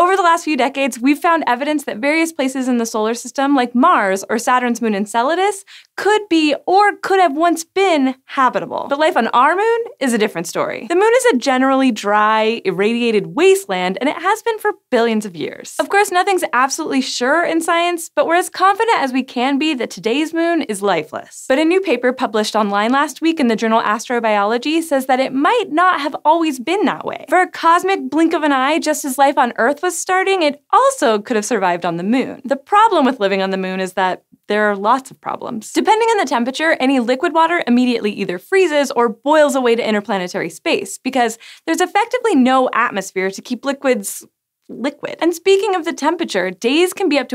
Over the last few decades, we've found evidence that various places in the solar system, like Mars or Saturn's moon Enceladus, could be or could have once been habitable. But life on our moon is a different story. The moon is a generally dry, irradiated wasteland, and it has been for billions of years. Of course, nothing's absolutely sure in science, but we're as confident as we can be that today's moon is lifeless. But a new paper published online last week in the journal Astrobiology says that it might not have always been that way. For a cosmic blink of an eye, just as life on Earth was starting, it also could have survived on the moon. The problem with living on the moon is that there are lots of problems. Depending on the temperature, any liquid water immediately either freezes or boils away to interplanetary space, because there's effectively no atmosphere to keep liquids liquid. And speaking of the temperature, days can be up to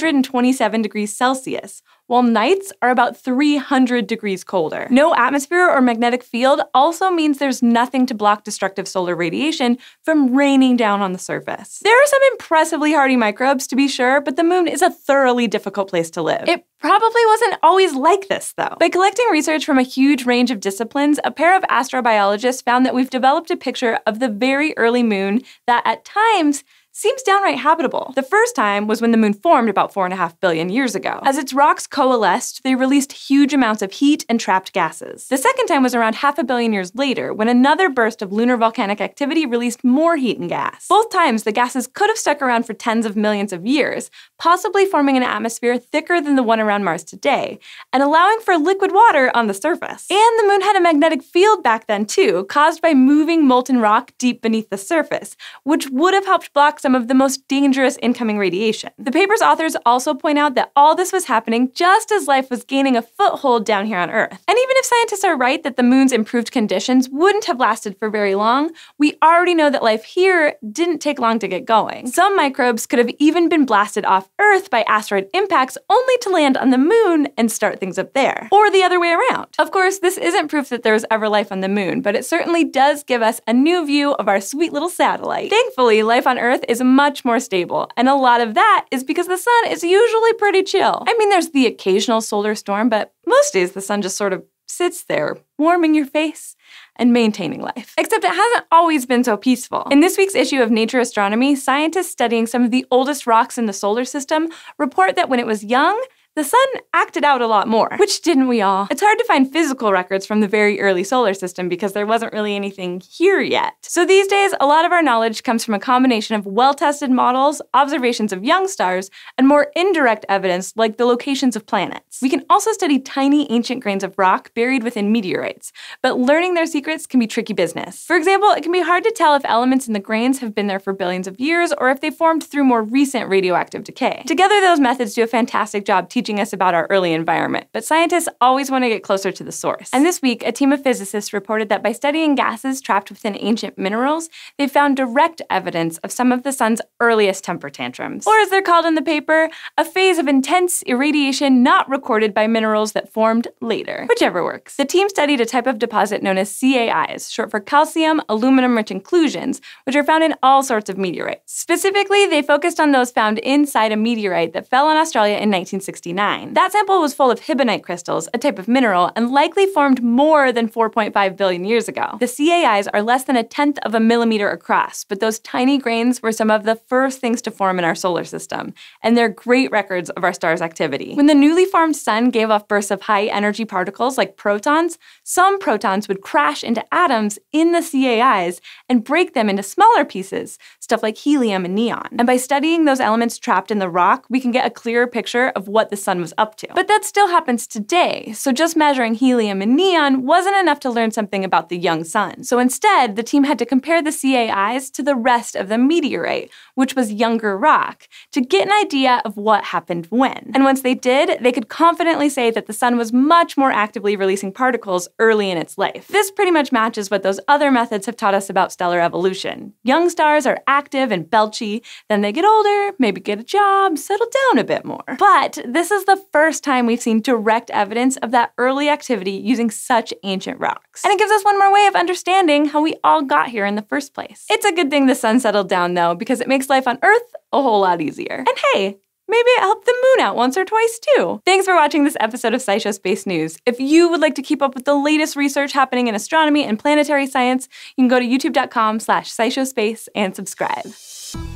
127 degrees Celsius, while nights are about 300 degrees colder. No atmosphere or magnetic field also means there's nothing to block destructive solar radiation from raining down on the surface. There are some impressively hardy microbes, to be sure, but the moon is a thoroughly difficult place to live. It probably wasn't always like this, though. By collecting research from a huge range of disciplines, a pair of astrobiologists found that we've developed a picture of the very early moon that, at times, seems downright habitable. The first time was when the moon formed about 4.5 billion years ago. As its rocks coalesced, they released huge amounts of heat and trapped gases. The second time was around 500 million years later, when another burst of lunar volcanic activity released more heat and gas. Both times, the gases could have stuck around for tens of millions of years, possibly forming an atmosphere thicker than the one around Mars today, and allowing for liquid water on the surface. And the moon had a magnetic field back then too, caused by moving molten rock deep beneath the surface, which would have helped block some of the most dangerous incoming radiation. The paper's authors also point out that all this was happening just as life was gaining a foothold down here on Earth. And even if scientists are right that the moon's improved conditions wouldn't have lasted for very long, we already know that life here didn't take long to get going. Some microbes could have even been blasted off Earth by asteroid impacts only to land on the moon and start things up there. Or the other way around. Of course, this isn't proof that there was ever life on the moon, but it certainly does give us a new view of our sweet little satellite. Thankfully, life on Earth is much more stable, and a lot of that is because the sun is usually pretty chill. I mean, there's the occasional solar storm, but most days the sun just sort of sits there, warming your face and maintaining life. Except it hasn't always been so peaceful. In this week's issue of Nature Astronomy, scientists studying some of the oldest rocks in the solar system report that when it was young, the sun acted out a lot more. Which didn't we all? It's hard to find physical records from the very early solar system because there wasn't really anything here yet. So these days, a lot of our knowledge comes from a combination of well-tested models, observations of young stars, and more indirect evidence like the locations of planets. We can also study tiny ancient grains of rock buried within meteorites, but learning their secrets can be tricky business. For example, it can be hard to tell if elements in the grains have been there for billions of years or if they formed through more recent radioactive decay. Together, those methods do a fantastic job teaching us about our early environment, but scientists always want to get closer to the source. And this week, a team of physicists reported that by studying gases trapped within ancient minerals, they found direct evidence of some of the sun's earliest temper tantrums. Or as they're called in the paper, a phase of intense irradiation not recorded by minerals that formed later. Whichever works. The team studied a type of deposit known as CAIs, short for calcium aluminum-rich inclusions, which are found in all sorts of meteorites. Specifically, they focused on those found inside a meteorite that fell on Australia in 1969. That sample was full of hibonite crystals, a type of mineral, and likely formed more than 4.5 billion years ago. The CAIs are less than 1/10 of a millimeter across, but those tiny grains were some of the first things to form in our solar system, and they're great records of our star's activity. When the newly formed sun gave off bursts of high-energy particles like protons, some protons would crash into atoms in the CAIs and break them into smaller pieces, stuff like helium and neon. And by studying those elements trapped in the rock, we can get a clearer picture of what the sun was up to. But that still happens today, so just measuring helium and neon wasn't enough to learn something about the young sun. So instead, the team had to compare the CAIs to the rest of the meteorite, which was younger rock, to get an idea of what happened when. And once they did, they could confidently say that the sun was much more actively releasing particles early in its life. This pretty much matches what those other methods have taught us about stellar evolution. Young stars are active and belchy, then they get older, maybe get a job, settle down a bit more. But this is the first time we've seen direct evidence of that early activity using such ancient rocks. And it gives us one more way of understanding how we all got here in the first place. It's a good thing the sun settled down though, because it makes life on Earth a whole lot easier. And hey, maybe it helped the moon out once or twice too. Thanks for watching this episode of SciShow Space News. If you would like to keep up with the latest research happening in astronomy and planetary science, you can go to youtube.com/SciShowSpace and subscribe.